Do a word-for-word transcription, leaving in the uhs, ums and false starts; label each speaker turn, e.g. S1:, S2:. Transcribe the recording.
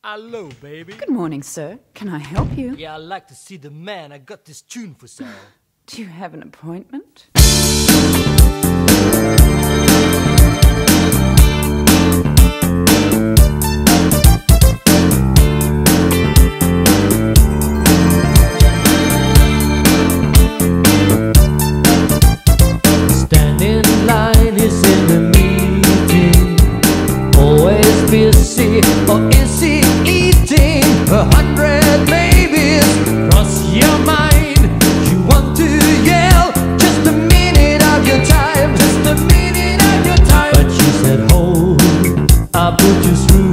S1: Hello, baby.
S2: Good morning, sir. Can I help you?
S1: Yeah, I'd like to see the man. I got this tune for sale.
S2: Do you have an appointment?
S3: Standing in line is in the meeting. Always busy, or is he eating? A hundred maybes cross your mind. You want to yell, just a minute of your time, just a minute of your time. But she said, hold, I'll put you through.